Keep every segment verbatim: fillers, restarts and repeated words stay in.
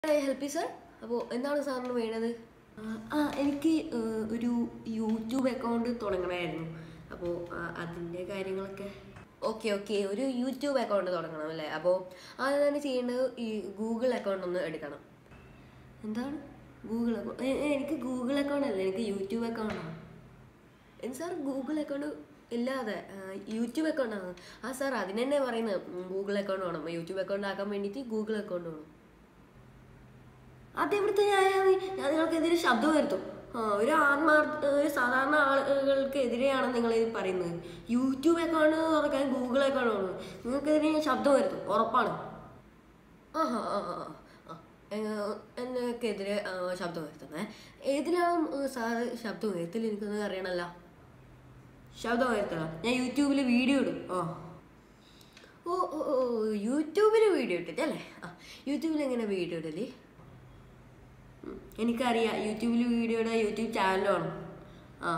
Help sir. അപ്പോൾ എന്താണ് സാറിന് വേണ്ടത്? ആ എനിക്ക് ഒരു യൂട്യൂബ് അക്കൗണ്ട് തുടങ്ങണമായിരുന്നു. അപ്പോൾ അതിൻ്റെ കാര്യങ്ങളൊക്കെ. ഓക്കെ ഓക്കെ ഒരു യൂട്യൂബ് അക്കൗണ്ട് തുടങ്ങണം അല്ലേ? അപ്പോൾ അത് തന്നെ ചെയ്യേണ്ടത് ഈ ഗൂഗിൾ അക്കൗണ്ട് ഒന്ന് എടുക്കണം. എന്താണ് ഗൂഗിൾ അക്കൗണ്ട്? എനിക്ക് ഗൂഗിൾ അക്കൗണ്ട് അല്ല, എനിക്ക് യൂട്യൂബ് അക്കൗണ്ടാണ്. സാർ ഗൂഗിൾ അക്കൗണ്ട് ഇല്ലാതെ യൂട്യൂബ് അക്കൗണ്ടാണ്. ആ സാർ അതിന് തന്നെ പറയുന്നത് ഗൂഗിൾ അക്കൗണ്ട് വേണം. യൂട്യൂബ് അക്കൗണ്ട് ആക്കാൻ വേണ്ടിയിട്ട് ഗൂഗിൾ അക്കൗണ്ട് വേണം. അതെവിടുത്തെ ന്യായമാണ്? ഞാൻ നിങ്ങൾക്കെതിരെ ശബ്ദം വരുത്തും. ആ ഒരു ആത്മാർത്ഥ ഒരു സാധാരണ ആളുകൾക്കെതിരെയാണ് നിങ്ങൾ പറയുന്നത്. യൂട്യൂബ് അക്കൗണ്ട് തുറക്കാൻ ഗൂഗിൾ അക്കൗണ്ട് വേണം. നിങ്ങൾക്കെതിരെ ഞാൻ ശബ്ദം വരുത്തും, ഉറപ്പാണ്. ആ ഹാ ആ ആ ആ എന്നെക്കെതിരെ ശബ്ദം വരുത്തുന്നേ. ഏതിലാണ് സാറ് ശബ്ദം വരുത്തൽ? എനിക്കൊന്നും അറിയണമല്ല. ശബ്ദം വരുത്തണം. ഞാൻ യൂട്യൂബിൽ വീഡിയോ ഇടും. ആ ഓ ഓ ഓ യൂട്യൂബിൽ വീഡിയോ ഇട്ടിട്ടല്ലേ? ആ യൂട്യൂബിൽ എങ്ങനെ വീഡിയോ ഇടല്? എനിക്കറിയാം, യൂട്യൂബിൽ വീഡിയോ ഇടാൻ യൂട്യൂബ് ചാനൽ വേണം. ആ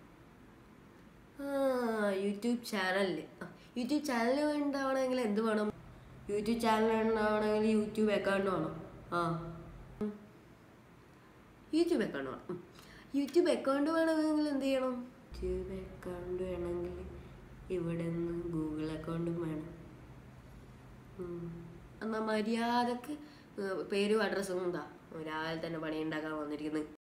ആ യൂട്യൂബ് ചാനലിൽ ആ യൂട്യൂബ് ചാനൽ ഉണ്ടാവണമെങ്കിൽ എന്ത് വേണം? യൂട്യൂബ് ചാനൽ ഉണ്ടാവണമെങ്കിൽ യൂട്യൂബ് അക്കൗണ്ട് വേണം. ആ യൂട്യൂബ് അക്കൗണ്ട് വേണം. യൂട്യൂബ് അക്കൗണ്ട് വേണമെങ്കിൽ എന്ത് ചെയ്യണം? യൂട്യൂബ് അക്കൗണ്ട് വേണമെങ്കിൽ ഇവിടെ നിന്ന് ഗൂഗിൾ അക്കൗണ്ടും വേണം. എന്നാൽ മര്യാദക്ക് പേരും അഡ്രസ്സും എന്താ? രാവിലെ തന്നെ പണി ഉണ്ടാക്കാൻ വന്നിരിക്കുന്നത്.